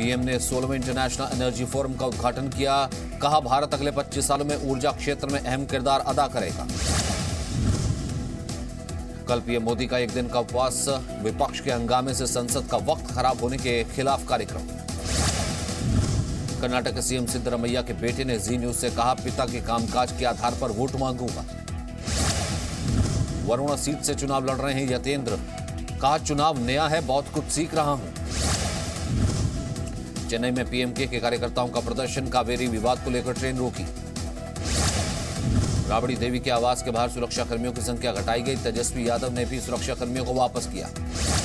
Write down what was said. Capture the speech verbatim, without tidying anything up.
PM ने सोलहवें international energy forum का उद्घाटन किया। कहा, भारत अगले पच्चीस सालों में ऊर्जा क्षेत्र में अहम किरदार अदा करेगा। कल पीएम मोदी का एक दिन का उपवास, विपक्ष के हंगामे से संसद का वक्त खराब होने के खिलाफ कार्यक्रम। कर्नाटक के सीएम सिद्धरामैया के बेटे ने जी न्यूज से कहा, पिता के कामकाज के आधार पर वोट मांगूंगा। वरुणा सीट से चुनाव लड़ रहे हैं यतेंद्र, कहा, चुनाव नया है, बहुत कुछ सीख रहा हूं। चेन्नई में पीएमके के कार्यकर्ताओं का प्रदर्शन, कावेरी विवाद को लेकर ट्रेन रोकी। राबड़ी देवी के आवास के बाहर सुरक्षा कर्मियों की संख्या घटाई गई, तेजस्वी यादव ने भी सुरक्षा कर्मियों को वापस किया।